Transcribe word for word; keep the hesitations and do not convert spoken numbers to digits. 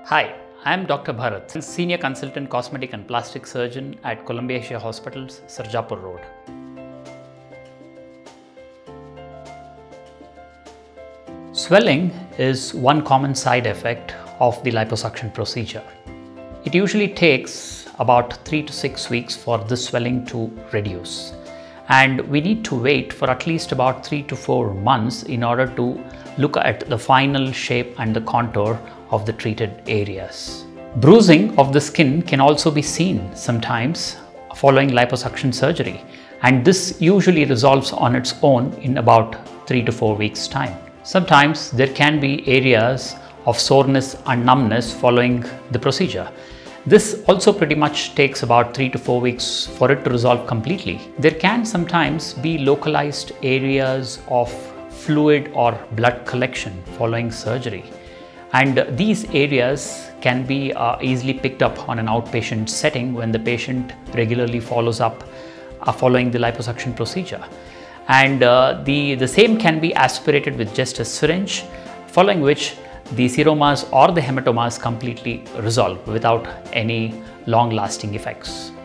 Hi, I am Doctor Bharath, Senior Consultant Cosmetic and Plastic Surgeon at Columbia Asia Hospitals, Sarjapur Road. Swelling is one common side effect of the liposuction procedure. It usually takes about three to six weeks for the swelling to reduce. And we need to wait for at least about three to four months in order to look at the final shape and the contour of the treated areas. Bruising of the skin can also be seen sometimes following liposuction surgery, and this usually resolves on its own in about three to four weeks time. Sometimes there can be areas of soreness and numbness following the procedure. This also pretty much takes about three to four weeks for it to resolve completely. There can sometimes be localized areas of fluid or blood collection following surgery. And these areas can be uh, easily picked up on an outpatient setting when the patient regularly follows up uh, following the liposuction procedure. And uh, the, the same can be aspirated with just a syringe, following which the seromas or the hematomas completely resolve without any long-lasting effects.